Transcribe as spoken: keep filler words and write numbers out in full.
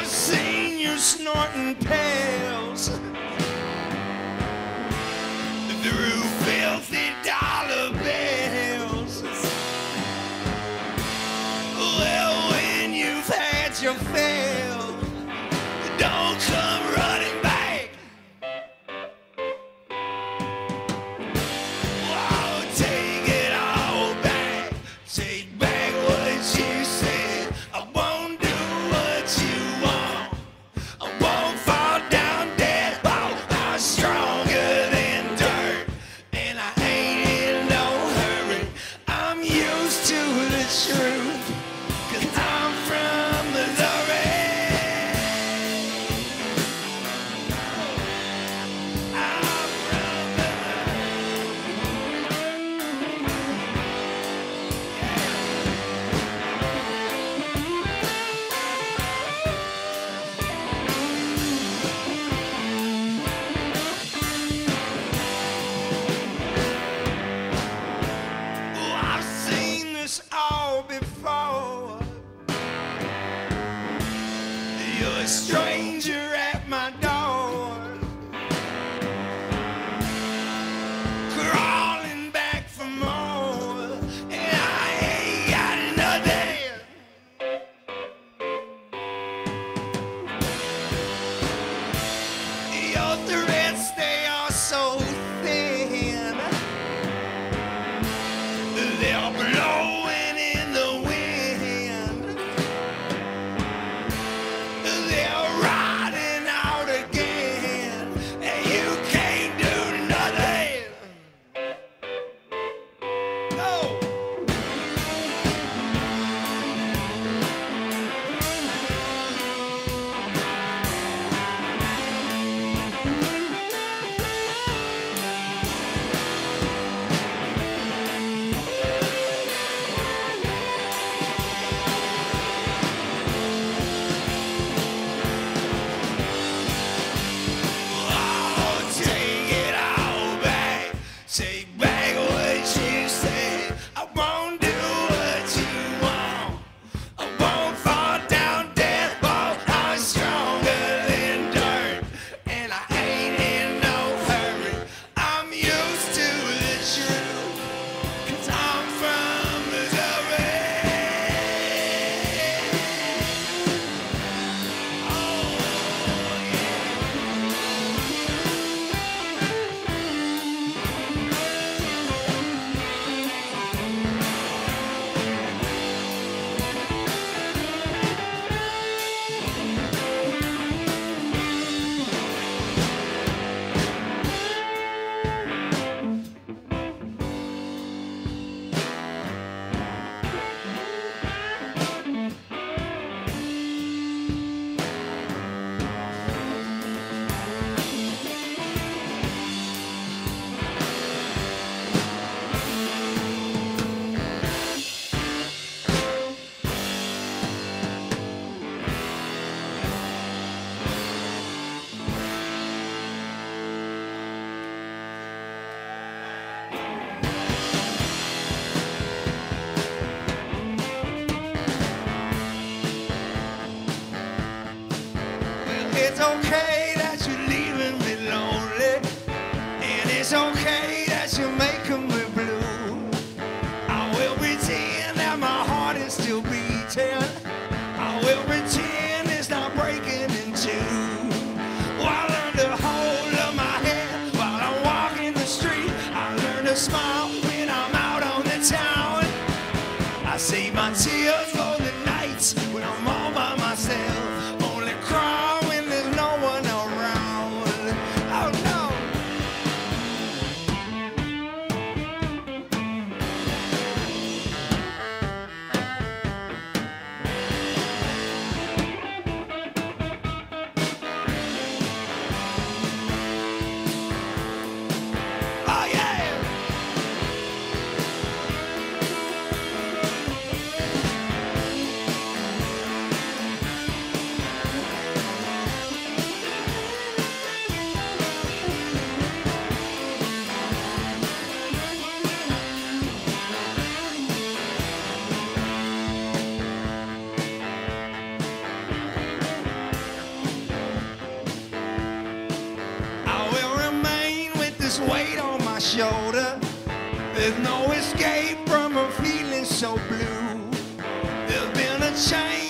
seen you snorting pills through filthy dollar bills. Well, when you've had your fill, don't come running back. Oh, take it all back. Take back what you said. I won't do what you want. I won't fall down dead. Oh, I'm stronger than dirt, and I ain't in no hurry. I'm used to the truth, 'cause I'm from Missouri. I'm from Oh, I've seen this all before. You're a stranger at my door, crawling back for more, and I ain't got nothing. Your threats, they are so thin. They're blowing in the wind. They're riding out again, and you can't do nothing. No. Oh, take it all back. Take back what you said. I won't do what you want. I won't fall down dead. Oh, I'm stronger than dirt, and I ain't in no hurry. I'm used to the truth, 'cause I'm from Missouri. Oh, yeah. It's okay that you're leaving me lonely, and it's okay that you're making me blue. I will pretend that my heart is still beating. I will pretend it's not breaking in two. While under hold of my hand, while I'm walking the street, I learn to smile when I'm out on the town. I save my tears for the nights when I'm all by myself. Only cry when there's no one around. this weight on my shoulder. There's no escape from a feeling so blue. There's been a change